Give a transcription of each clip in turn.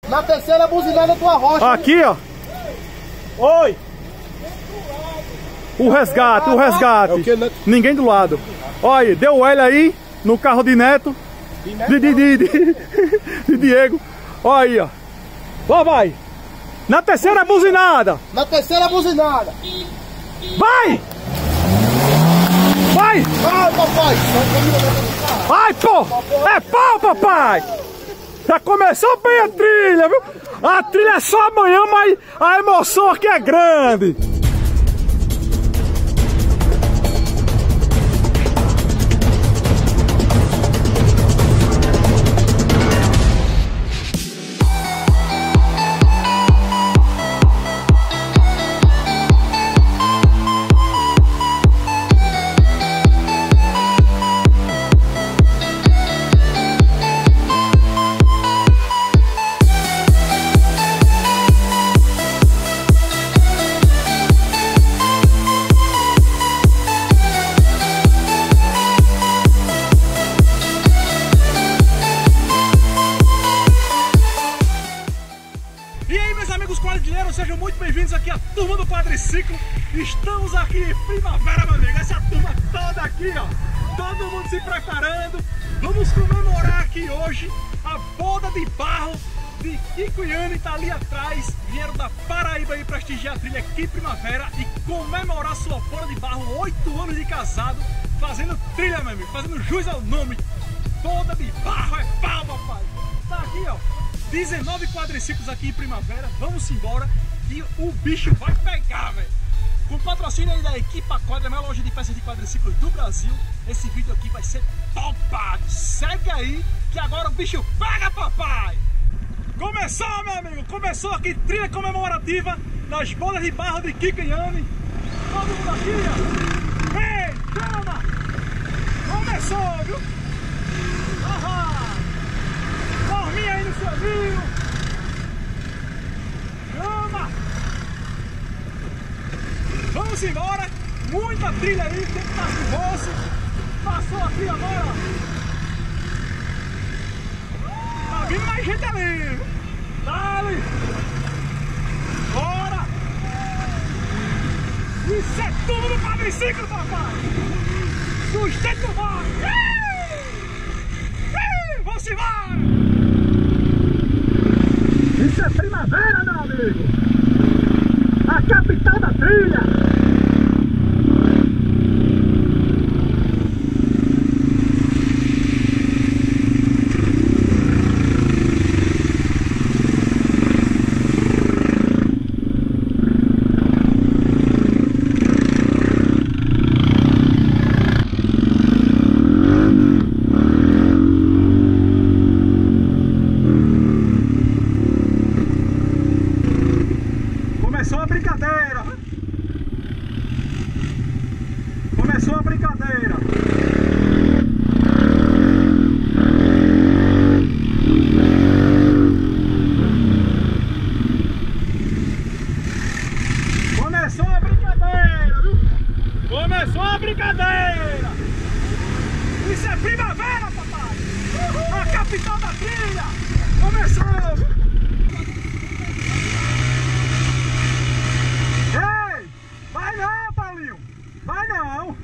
Na terceira buzinada tua rocha. Aqui, ó. Oi. O resgate, o resgate. É o quê, Neto? Ninguém do lado. Olha, deu L aí no carro de Neto. De Diego. Olha aí, ó. Ó, vai. Na terceira buzinada. Na terceira buzinada. Vai! Vai! Vai, papai. Vai, pô! É pau, papai! Já começou bem a trilha, viu? A trilha é só amanhã, mas a emoção aqui é grande. Sejam muito bem-vindos aqui à turma do quadriciclo. Estamos aqui em primavera, meu amigo. Essa turma toda aqui, ó. Todo mundo se preparando. Vamos comemorar aqui hoje a boda de barro de Kiko e Anne, tá ali atrás. Vieram da Paraíba aí prestigiar a trilha aqui primavera e comemorar sua boda de barro, 8 anos de casado, fazendo trilha, meu amigo, fazendo jus ao nome. Boda de barro, é pau, papai. Tá aqui, ó. 19 quadriciclos aqui em primavera, vamos embora que o bicho vai pegar, velho. Com patrocínio aí da Equipa Quadra, a maior loja de peças de quadriciclos do Brasil, esse vídeo aqui vai ser topado. Segue aí que agora o bicho pega, papai. Começou, meu amigo, começou aqui trilha comemorativa das bolas de barro de Kiko e Anne. Todo mundo aqui, ó. Ei, chama! Começou, viu? Aham! Dorminha aí no seu vinho. Chama! Vamos embora. Muita trilha aí, tem que estar chuvoso. Passou aqui agora. Tá vindo mais gente ali. Dale! Bora! Isso é tudo no quadriciclo, papai! Sustenta o barco! Vamos embora! Isso é primavera, meu amigo! A capital da trilha! Começou a brincadeira! Começou a brincadeira! Começou a brincadeira, viu? Começou a brincadeira! Isso é primavera, papai! A capital da trilha! Começou, viu? Vai não, Paulinho! Vai não!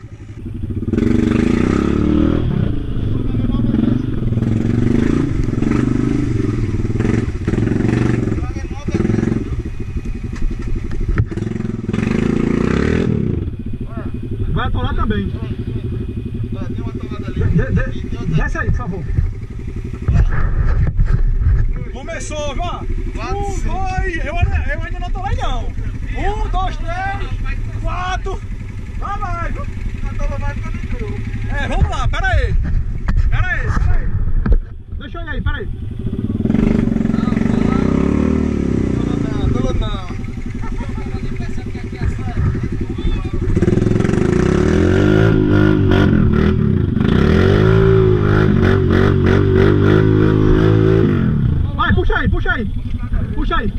Vai atolar também. Tem uma tomada ali. Desce aí, por favor. Começou, ó. 1, 2, eu ainda não atolei não. 1, 2, 3, 4. Vai mais, viu? É, vamos lá, pera aí. Deixa eu ir aí, pera aí. Não. Vai, puxa aí. Puxa aí.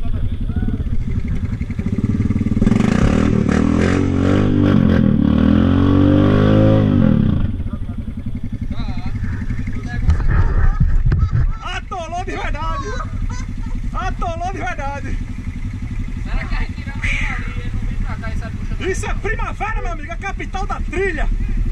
atolou de verdade. Será que a gente tirando ele ali, ele não vem pra cá e sai puxando? Isso é Primavera, meu amigo, a capital da trilha.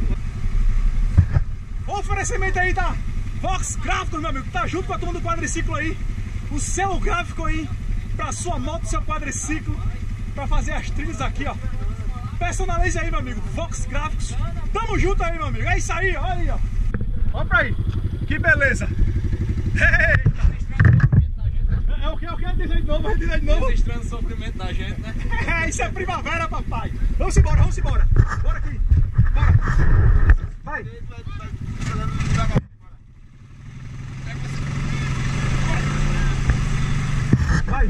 O oferecimento aí da Vox Gráficos, meu amigo, tá junto com a turma do quadriciclo aí. O seu gráfico aí pra sua moto, seu quadriciclo, pra fazer as trilhas aqui, ó. Personalize aí, meu amigo, Vox Gráficos. Tamo junto aí, meu amigo. É isso aí, olha aí, ó. Olha pra aí. Que beleza. Eita. É o que? Diz aí de novo, diz aí de novo. Registrando o sofrimento da gente, né? Isso é Primavera, papai. Vamos embora, vamos embora. Bora aqui. Bora. Vai. Vai.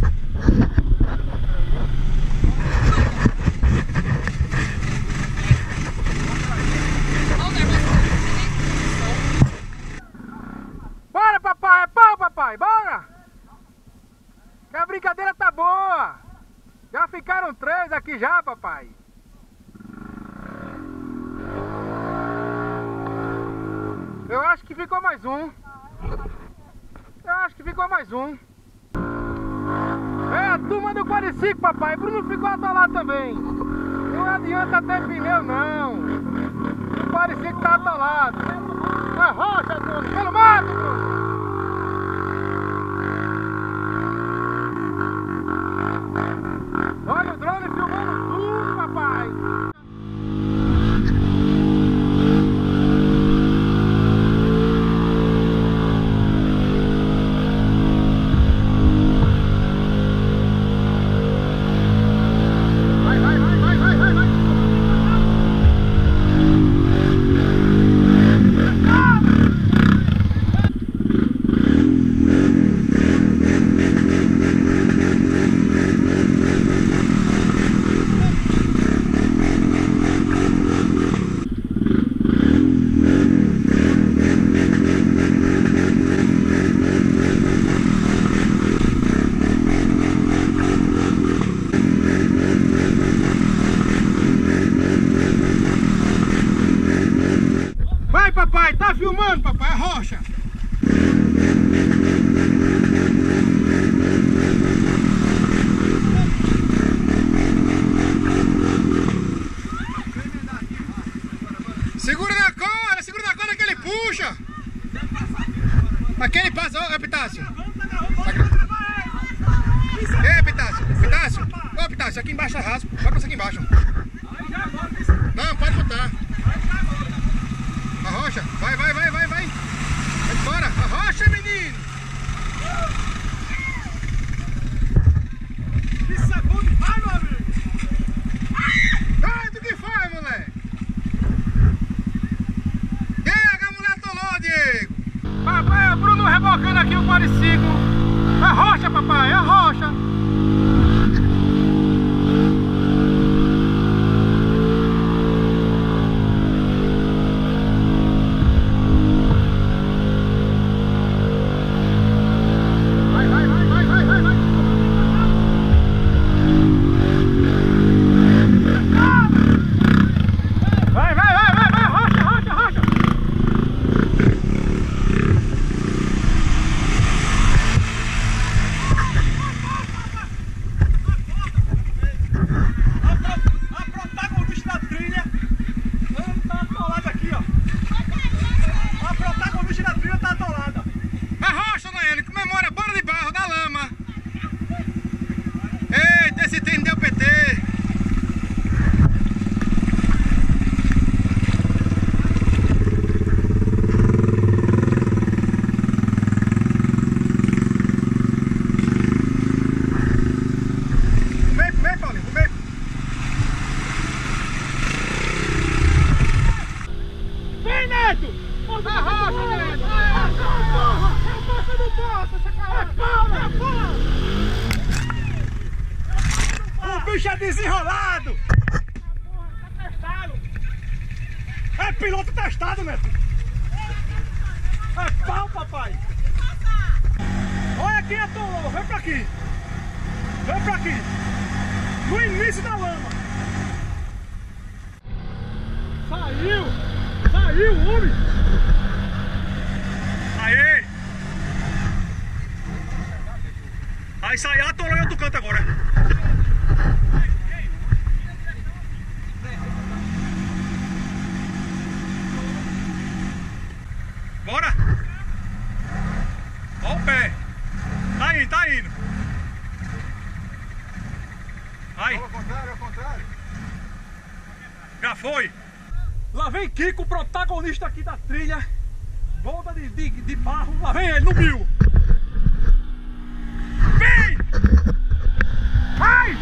Bora, papai! É pau, papai! Bora! Que a brincadeira tá boa! Já ficaram 3 aqui já, papai! Eu acho que ficou mais um. É a turma do quadriciclo, papai! Bruno ficou atolado também! Não adianta ter pneu, não! O quadriciclo tá atolado! Arrocha, Bruno! Pelo mato, Bruno! Olha o drone filmando tudo, papai! Vai, papai, tá filmando, papai, a rocha. Segura na corda que ele puxa. Aquele passa, ó, Epitácio. Ei, Epitácio. Ô, Epitácio, aqui embaixo tá raspo. Vai passar aqui embaixo. Não, pode botar. Arrocha, vai. Vai embora, arrocha, menino. Isso é bom demais, meu amigo. Ai, tu que faz, moleque? Pega, a mulher atolou, Diego. Papai, é o Bruno rebocando aqui o quadriciclo. Arrocha, papai, arrocha. bicho é desenrolado! Tá testado! É piloto testado, Neto! É pau, papai! Olha quem atolou! Vem pra aqui! Vem pra aqui! No início da lama! Saiu! Saiu, homem! Aê! Vai sair, atolou em outro canto agora. Bora! Ó o pé. Tá indo, tá indo. Aí. Ao contrário. Já foi. Lá vem Kiko, o protagonista aqui da trilha. Volta de barro. Lá vem ele no 1000. Vem! Vai!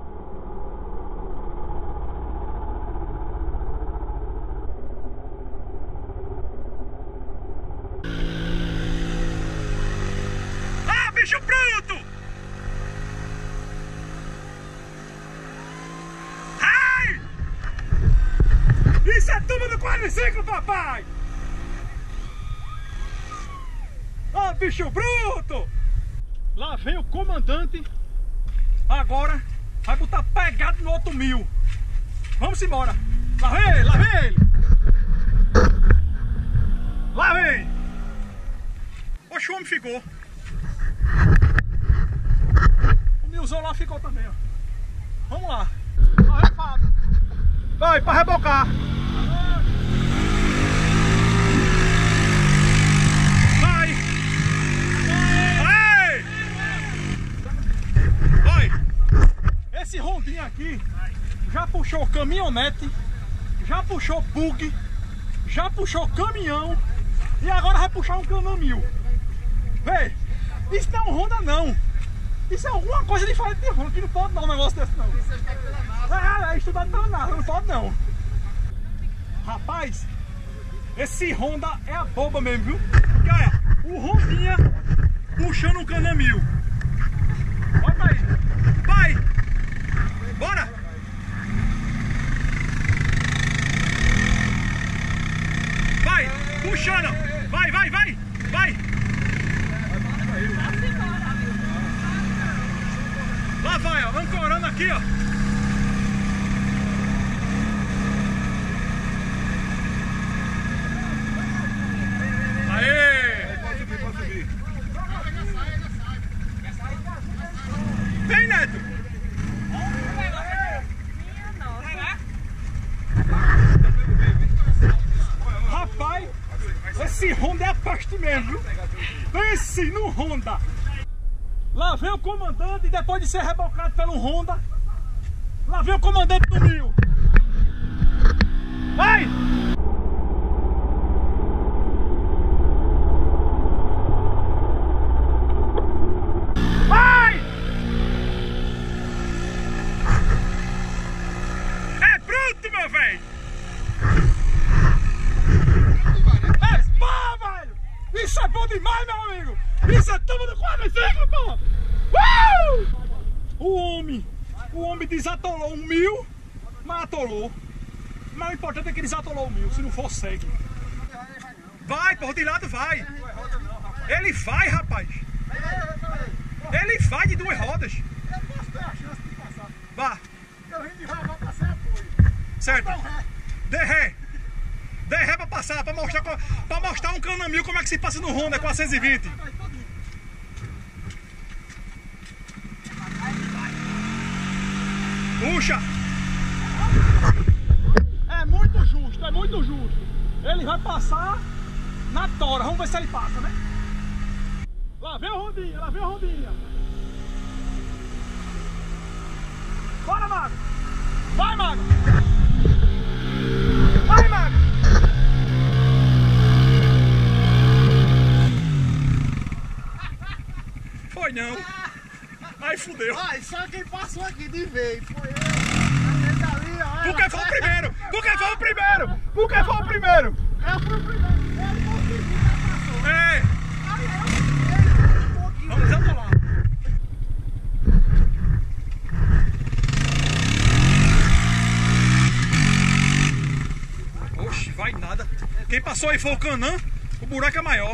Ah, bicho bruto! Ai! Isso é turma do quadriciclo, papai! Ah, bicho bruto! Lá vem o comandante. Agora vai botar pegado no outro 1000. Vamos embora. Lá vem ele, lá vem ele. Lá vem. Oxe, o homem ficou. O 1000zão lá ficou também, ó. Vamos lá. Lá vem, Fábio. Vai, pra rebocar. Esse rondinho aqui já puxou caminhonete, já puxou bug, já puxou caminhão e agora vai puxar um Can-Am 1000. Véi, isso não é um Honda não. Isso é alguma coisa diferente de Honda, que não pode dar um negócio desse não. É estudado pela NASA, não pode não. Rapaz, esse Honda é a boba mesmo, viu? Porque olha, o Rondinha puxando um Can-Am 1000. Olha aí, vai! Bora! Vai! Puxando! Vai! Vai! Lá vai, ó! Ancorando aqui, ó! Aê! Pode subir. Vem, Neto! Rapaz, esse Honda é a peste mesmo, viu? Pense no Honda. Lá vem o comandante, depois de ser rebocado pelo Honda. Lá vem o comandante do 1000. Vai! Vai! É bruto, meu velho! Isso é bom demais, meu amigo! Isso é turma do quadriciclo, pô! O homem desatolou um 1000, mas atolou. Mas o importante é que desatolou o 1000, se não for segue. Vai, porra, de lado vai! Ele vai, rapaz! Ele vai de 2 rodas! Vá! Certo! Dê ré! Dê ré pra passar, pra mostrar um Can-Am 1000 como é que se passa no Honda 420. Puxa! É muito justo, é muito justo. Ele vai passar na tora, vamos ver se ele passa, né? Lá vem o Rondinha, lá vem o Rondinha. Bora, Mago! Vai, Mago! Vai, Mago! Foi não. Aí fudeu. Ai, só quem passou aqui de vez foi eu. Porque foi o primeiro. Porque foi o primeiro. Porque foi o primeiro. Eu fui o primeiro. Ele conseguiu, já passou. É. Aí eu um pouquinho. Vamos desatolar. Oxe, vai nada. Quem passou aí foi o Can-Am. O buraco é maior.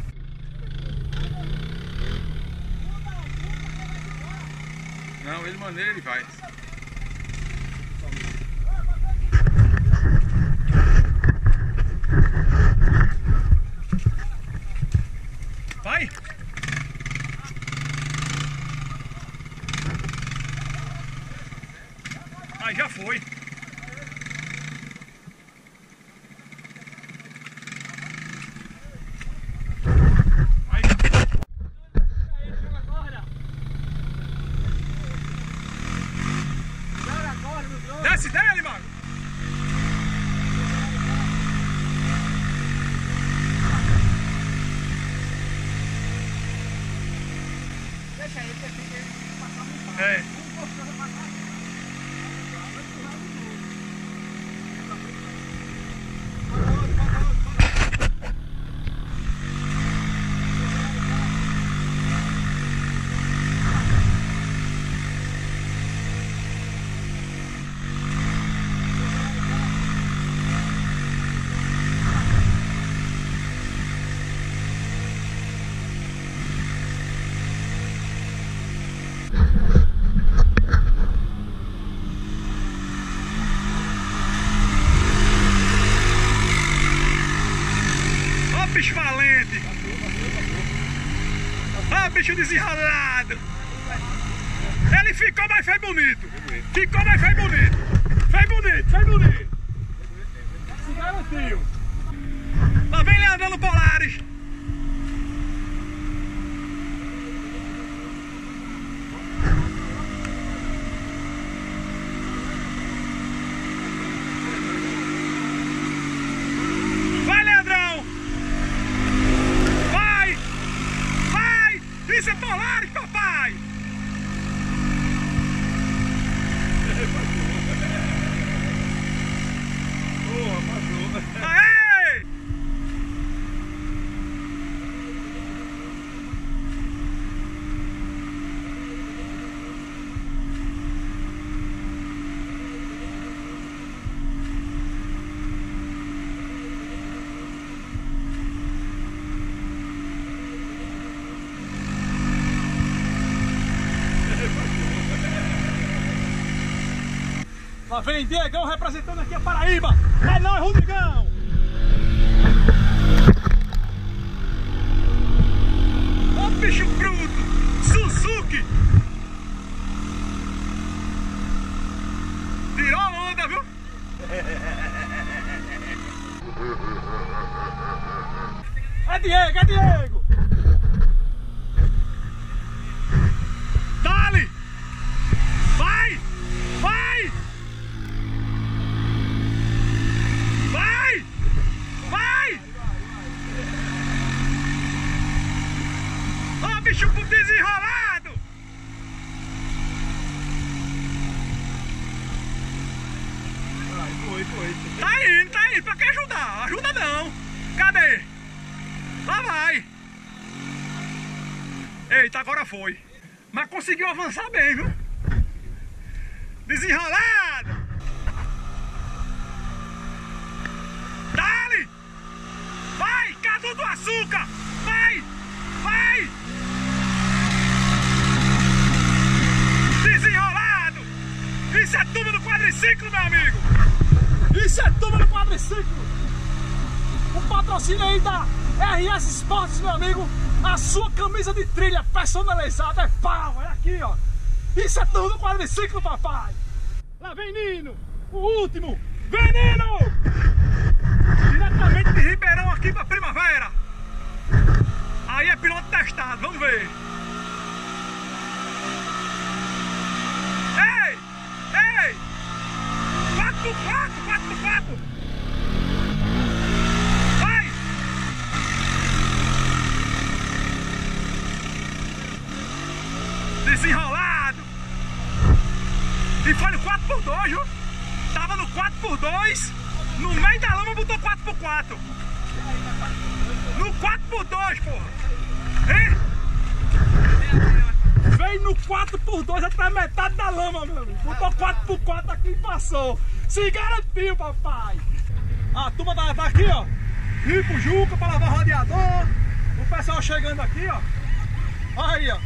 Não, ele maneira, ele vai. Vai! Aí já foi. Desce dele, mano! Deixa ele, deixa ele passar muito rápido. É. Bicho valente! Ó, bicho desenrolado! Ele ficou, mas foi bonito! Ficou, mas foi bonito! Foi bonito, foi bonito! Se garantiu! Lá vem Leandro Polares! Isso é Polares, papai! Porra, passou! Aê! Lá vem Diegão representando aqui a Paraíba! É nóis, Rodrigão! Ó bicho bruto! Suzuki! Tirou a onda, viu? É Diego, é Diego! Dale! Vai! Vai! Vai! Vai! Ó, bicho desenrolado! Foi. Tá indo, pra que ajudar? Ajuda não! Cadê? Lá vai! Eita, agora foi! Mas conseguiu avançar bem, viu? Desenrolado! Dale! Vai, Cadu do Açúcar! Vai! Vai! Desenrolado! Isso é turma do quadriciclo, meu amigo! Isso é turma do quadriciclo! O patrocínio aí da RS Sports, meu amigo! A sua camisa de trilha personalizada é pau! É aqui, ó! Isso é turma do quadriciclo, papai! Lá vem Nino! O último! Vem, Nino! Diretamente de Ribeirão aqui pra Primavera. Aí é piloto testado, vamos ver. Ei! Ei! 4x4, 4x4. Vai! Desenrolado. E foi no 4x2, viu? Tava no 4x2. No meio da lama botou 4x4. No 4x2, porra. Hein? Veio no 4x2 até a metade da lama, meu amigo. Botou 4x4 aqui e passou. Se garantiu, papai. A turma tá aqui, ó. Rico Juca pra lavar o radiador. O pessoal chegando aqui, ó. Aí, ó.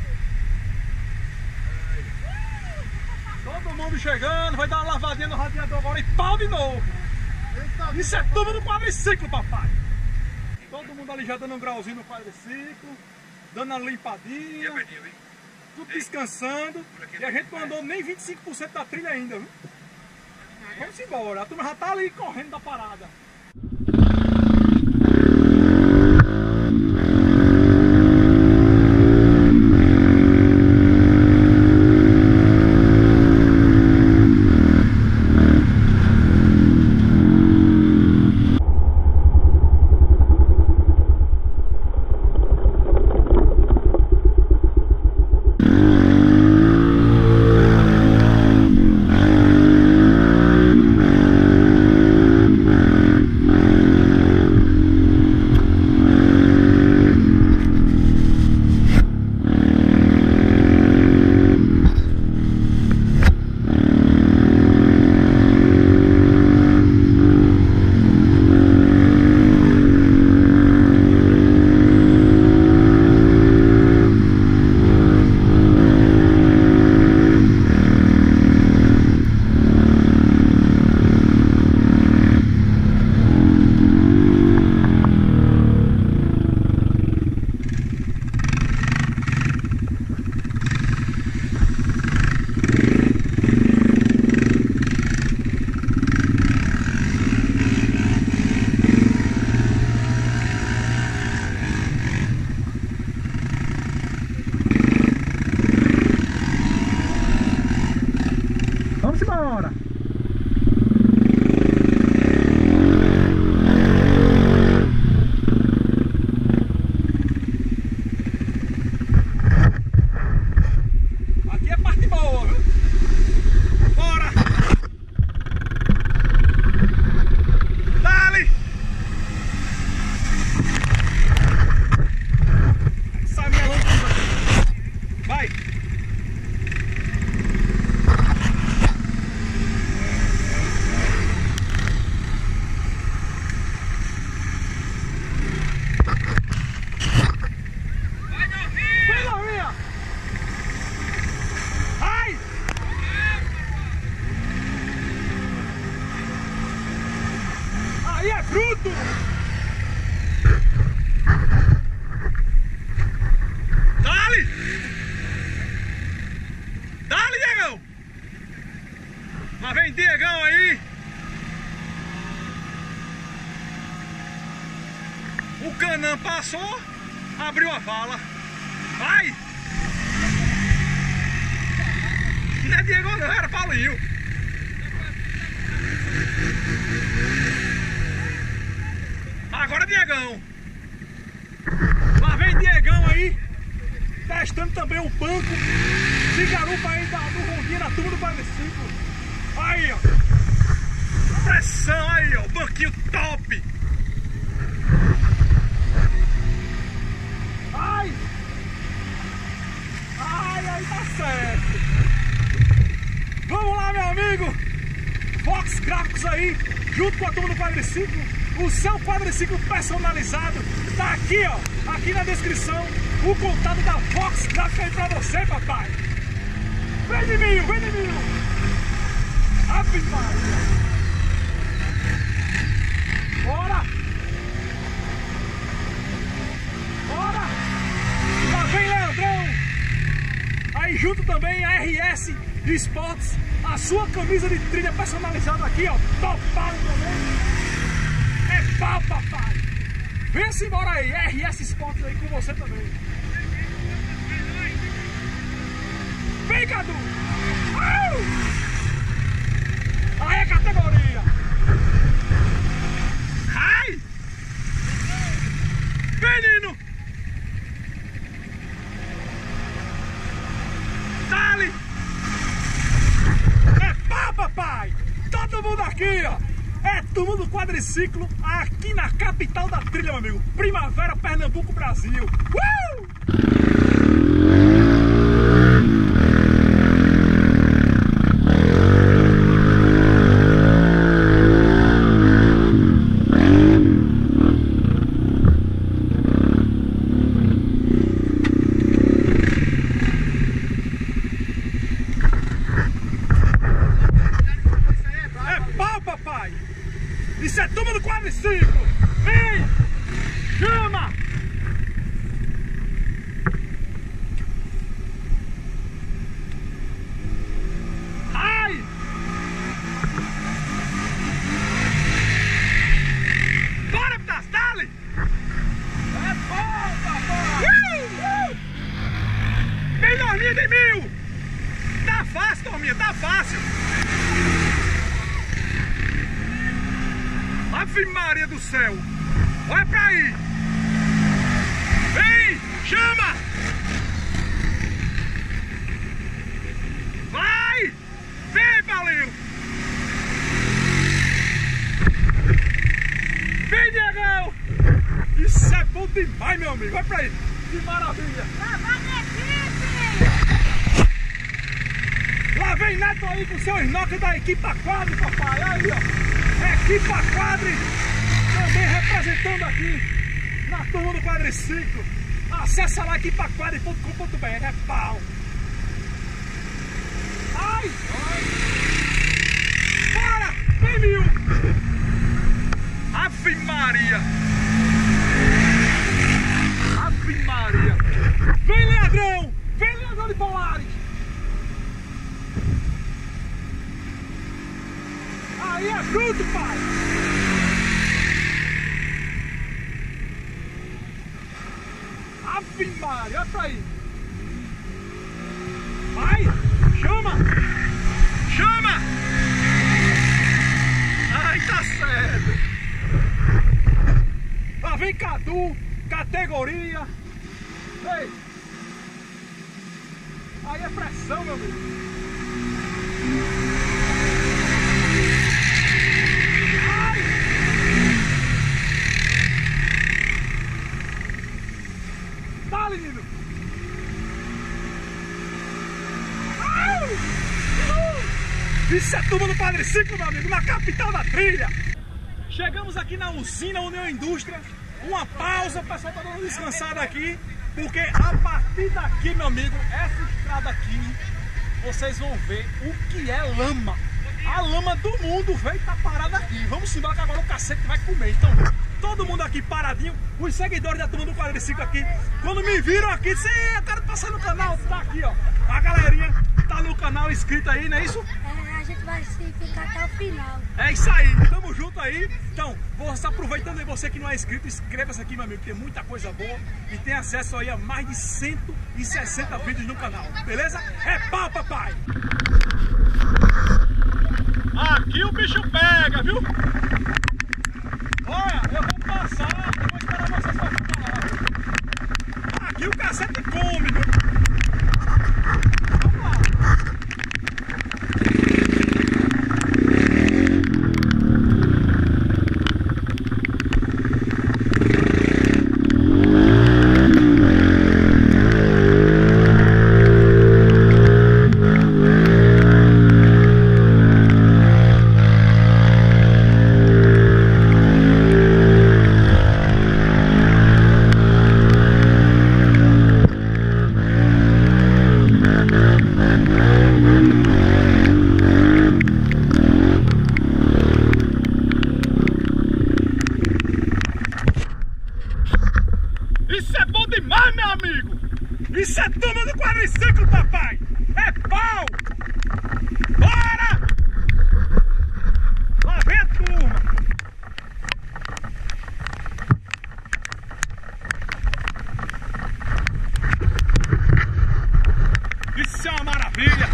Todo mundo chegando. Vai dar uma lavadinha no radiador agora e pau de novo. Isso é turma do quadriciclo, papai. Todo mundo ali já dando um grauzinho no quadriciclo, dando uma limpadinha. tudo descansando. E a gente não andou nem 25% da trilha ainda, viu? Vamos embora, a turma já tá ali correndo da parada. Vamos embora! Aqui é parte boa, viu? Bora! Dale! Sai minha lâmpada aqui! Vai! Aí é fruto! Dale! Dale, Diegão! Lá vem Diegão aí! O Canã passou, abriu a vala. Vai! Não é Diegão não, era Paulinho. Agora Diegão. Lá vem Diegão aí, testando também o banco de garupa aí do Rondinha, da turma do quadriciclo. Aí, ó. Pressão aí, ó. Banquinho top. Ai. Ai, aí tá certo. Vamos lá, meu amigo. Fox Gráficos aí, junto com a turma do quadriciclo. O seu quadriciclo personalizado tá aqui, ó, aqui na descrição, o contato da Fox Gráfica aí pra você, papai. Vem de mim, vem de mim. Ave Maria. Bora. Bora. Lá vem Leandrão. Aí junto também a RS Sports, a sua camisa de trilha personalizada aqui, ó, topado também. É pau, papai! Vem-se embora aí, RS Sports aí com você também. Vem, Cadu! Aí é categoria! Ai! Menino! Dale! É pau, papai! Todo mundo aqui, ó! É turma do quadriciclo aqui na capital da trilha, meu amigo. Primavera, Pernambuco, Brasil. É pau, papai! Isso é turma do quadriciclo! Vem! Chama! Vem mil! Tá fácil, Norminha, tá fácil! Ave Maria do céu! Olha pra aí! Vem! Chama! Vai! Vem, valeu! Vem, Diegão! Isso é bom demais, meu amigo! Vai pra aí! Que maravilha! Lá vem Neto aí com o seu snorkel da Equipa Quadri, papai! Aí, ó! Equipa Quadri também representando aqui na turma do quadriciclo. Acesse lá equipaquadri.com.br, é pau! Ai! Bora! Vem mil! Ave Maria! Ave Maria! Vem Leandrão! Vem Leandrão de Polaris! Aí é bruto, pai! Ave Maria, olha pra aí! Vai! Chama! Chama! Ai, tá certo! Lá vem Cadu, categoria! Ei! Aí é pressão, meu amigo! Menino. Isso é turma do quadriciclo, meu amigo, na capital da trilha. Chegamos aqui na usina União Indústria. Uma pausa, o pessoal tá dando uma descansada aqui, porque a partir daqui, meu amigo, essa estrada aqui, vocês vão ver o que é lama. A lama do mundo veio tá parada aqui. Vamos embora que agora o cacete vai comer. Então, todo mundo aqui paradinho. Os seguidores da turma do quadriciclo aqui, quando me viram aqui, disse: eu quero passar no canal. Tá aqui, ó. A galerinha tá no canal inscrita aí, não é isso? É, a gente vai ficar até o final. É isso aí, tamo junto aí. Então, você aproveitando aí, você que não é inscrito, inscreva-se aqui, meu amigo, que tem muita coisa boa e tem acesso aí a mais de 160 vídeos no canal, beleza? É pau, papai! Aqui o bicho pega, viu? Olha, eu vou passar, eu vou esperar vocês pra falar. Aqui o cacete come, viu? Vamos lá. Isso é bom demais, meu amigo! Isso é turma do quadriciclo, papai! É pau! Bora! Lá vem a turma! Isso é uma maravilha!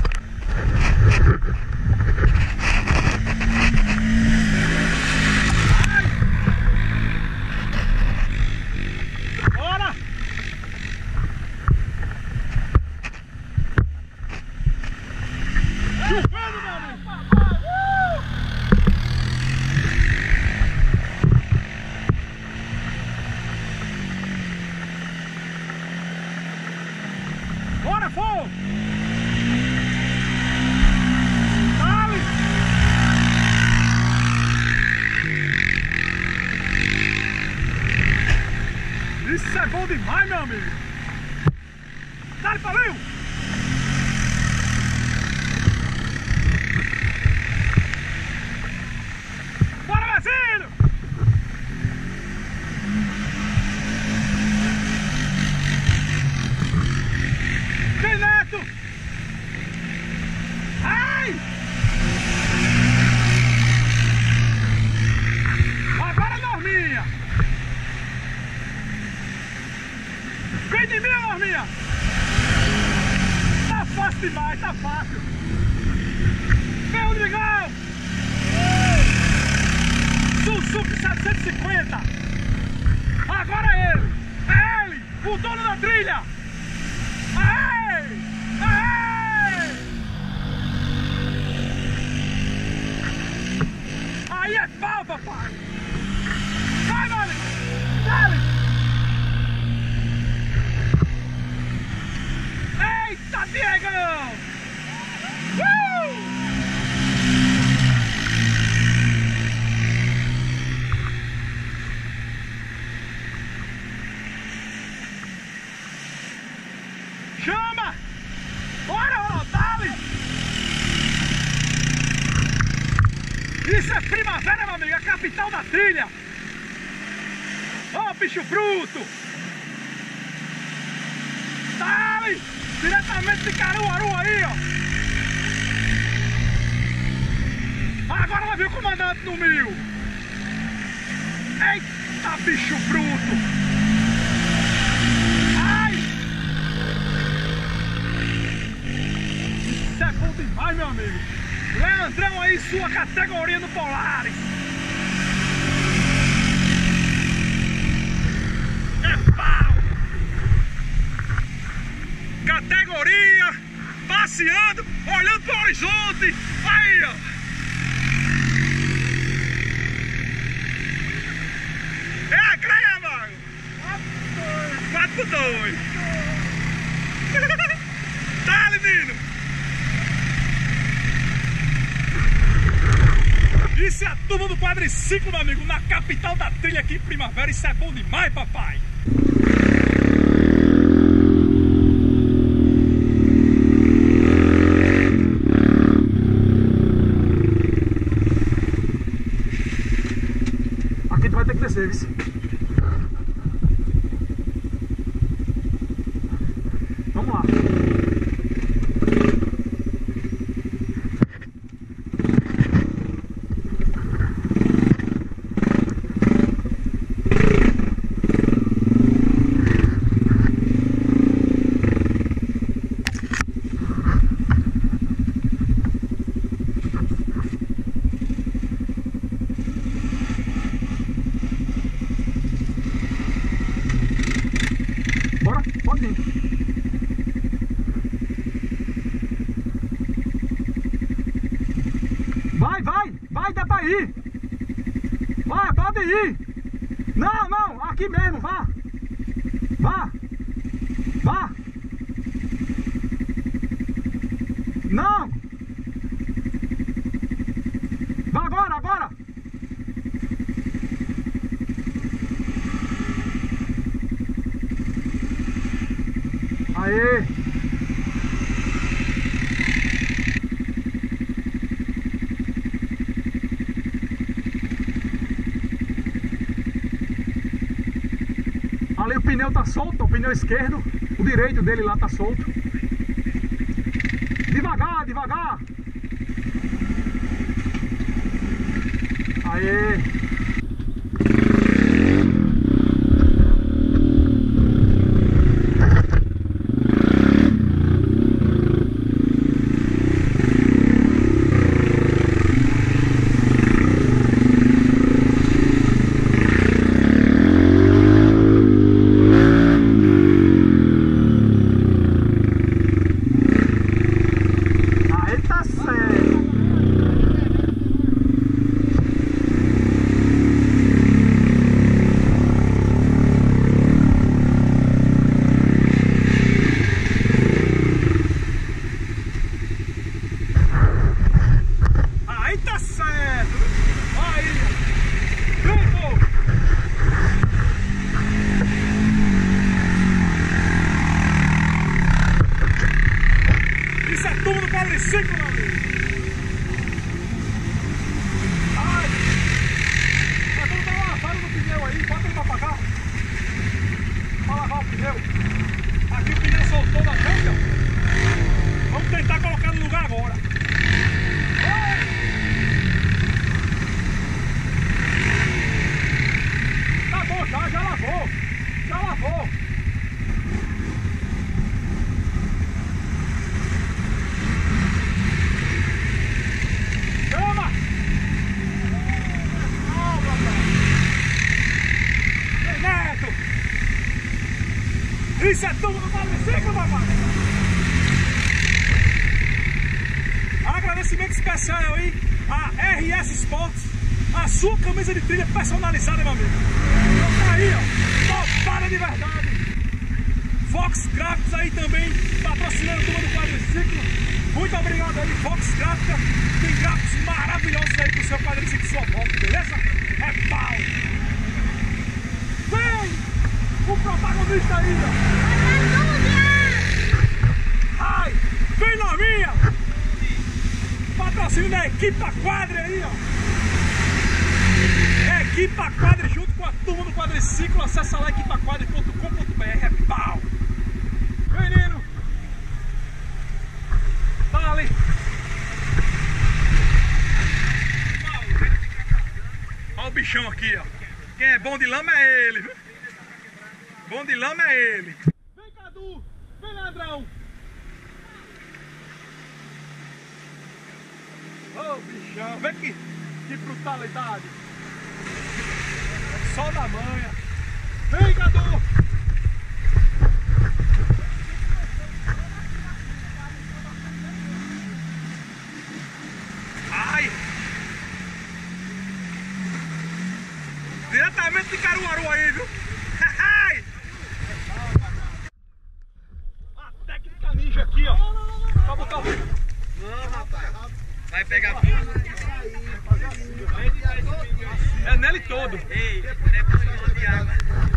Bora, fogo! Dale! Isso é bom demais, meu amigo! Dale, valeu! Bora, Marcinho! Vem, Neto! Ai! Agora, Norminha! Vem de mim, Norminha! Tá fácil demais, tá fácil. Vem, Rodrigão! Suzuki 750. Agora é ele! É ele! O dono da trilha! Aê! Aê! Aí é pau, papai! Vai, mano! Dale! Eita, Diegão! Chama! Bora, dale! Isso é Primavera, meu amigo, a capital da trilha! Ó, bicho bruto! Dale! Diretamente de Caruaru aí, ó! Agora vai vir o comandante no 1000! Eita, bicho bruto! Isso é bom demais, meu amigo. Leandrão aí, sua categoria no Polaris. É pau. Categoria, passeando, olhando para o horizonte. Aí, ó. É a creia, mano. 4x2. Tá, menino. Isso é a turma do quadriciclo, meu amigo, na capital da trilha aqui em Primavera. Isso é bom demais, papai. Aqui tu vai ter que descer, viu? Vamos lá. Bora, pode vir. Vai, dá pra ir. Vai, pode ir. Não, aqui mesmo, vá. Vá. Não. Vá agora. Aê! Ali o pneu tá solto, o pneu esquerdo, o direito dele lá tá solto. Devagar! Aê! Quadriciclo, meu amigo. Ai, tá dando uma lavada no pneu aí, bota ele pra pagar. Pra lavar o pneu. Aqui o pneu soltou da tanca. Vamos tentar colocar no lugar agora. Ai. Tá bom, já lavou. Já lavou. Isso é tudo no quadriciclo, papai! Agradecimento especial aí a RS Sports, a sua camisa de trilha personalizada, meu amigo. Então tá aí, ó, topada de verdade. Fox Gráficos aí também, patrocinando a turma do quadriciclo. Muito obrigado aí, Fox Gráfica. Tem gráficos maravilhosos aí pro seu quadriciclo e sua moto, beleza? É pau! Vem! O protagonista aí, ó! Ai! Vem na minha! Patrocínio da Equipa Quadri aí, ó! Equipa Quadri junto com a turma do quadriciclo. Acessa lá equipaquadri.com.br. É pau! Menino! Dale! Olha o bichão aqui, ó. Quem é bom de lama é ele, viu? Bom de lama é ele. Vem, Cadu! Vem, ladrão! Ô, bichão! Vem aqui! Que brutalidade! Só da manha! Vem, Cadu! Ai! Diretamente de Caruaru aí, viu? A técnica ninja aqui, ó. Pra botar o... Não, rapaz. Vai pegar. É nele todo. Ei, depois de água.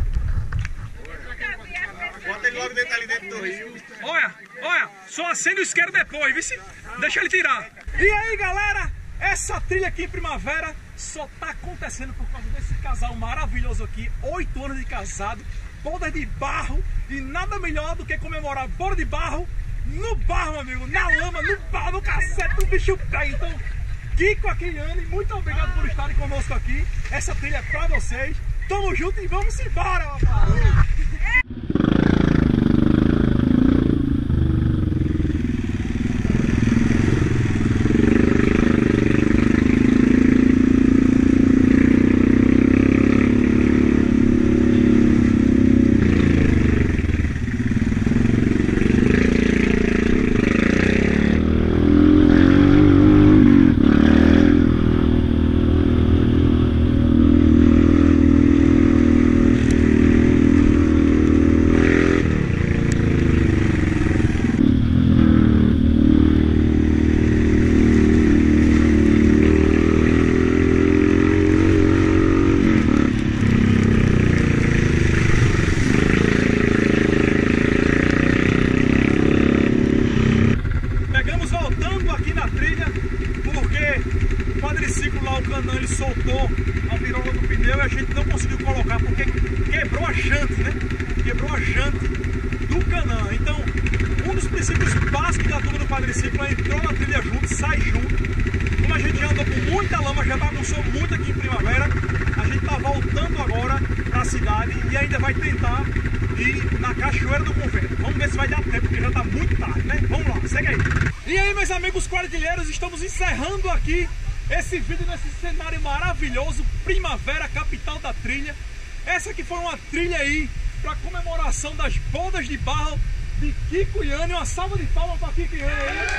Bota ele logo dentro ali dentro do rio. Olha, olha, só acende o isqueiro depois, viu? Deixa ele tirar. E aí, galera, essa trilha aqui em Primavera só tá acontecendo por causa desse casal maravilhoso aqui. 8 anos de casado, bodas de barro. E nada melhor do que comemorar boda de barro no barro, meu amigo. Na lama, no barro, no cacete, no bicho pega. Então, Kiko, Akiliane, muito obrigado por estarem conosco aqui. Essa trilha é pra vocês. Tamo junto e vamos embora, rapaz. Ele soltou a virola do pneu e a gente não conseguiu colocar porque quebrou a jante, né? Quebrou a jante do Canã. Então, um dos princípios básicos da turma do quadriciclo é entrou na trilha junto, sai junto. Como a gente já andou com muita lama, já bagunçou muito aqui em Primavera, a gente tá voltando agora pra cidade e ainda vai tentar ir na Cachoeira do Convento. Vamos ver se vai dar tempo, porque já tá muito tarde, né? Vamos lá, segue aí. E aí, meus amigos quadrilheiros, estamos encerrando aqui esse vídeo nesse cenário maravilhoso, Primavera, capital da trilha. Essa aqui foi uma trilha aí para comemoração das bodas de barro de Kiko e Yane. Uma salva de palmas para Kiko e Yane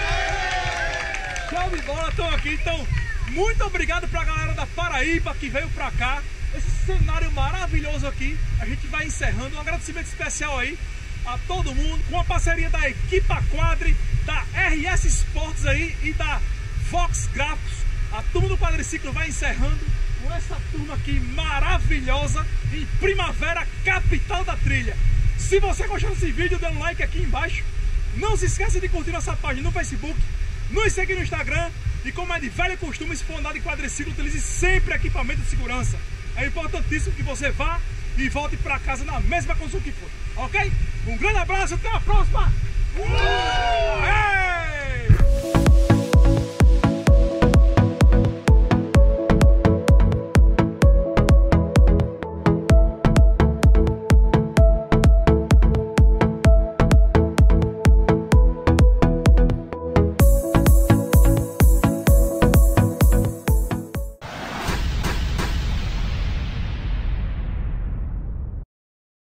aí. Show de bola, estão aqui. Então, muito obrigado para a galera da Paraíba que veio para cá. Esse cenário maravilhoso aqui. A gente vai encerrando. Um agradecimento especial aí a todo mundo, com a parceria da Equipa Quadri, da RS Sports aí e da Fox Gráficos. A turma do quadriciclo vai encerrando com essa turma aqui maravilhosa em Primavera, capital da trilha. Se você gostou desse vídeo, dê um like aqui embaixo. Não se esqueça de curtir nossa página no Facebook, nos seguir no Instagram e, como é de velho costume, se for andar de quadriciclo, utilize sempre equipamento de segurança. É importantíssimo que você vá e volte para casa na mesma condição que foi, ok? Um grande abraço, até a próxima!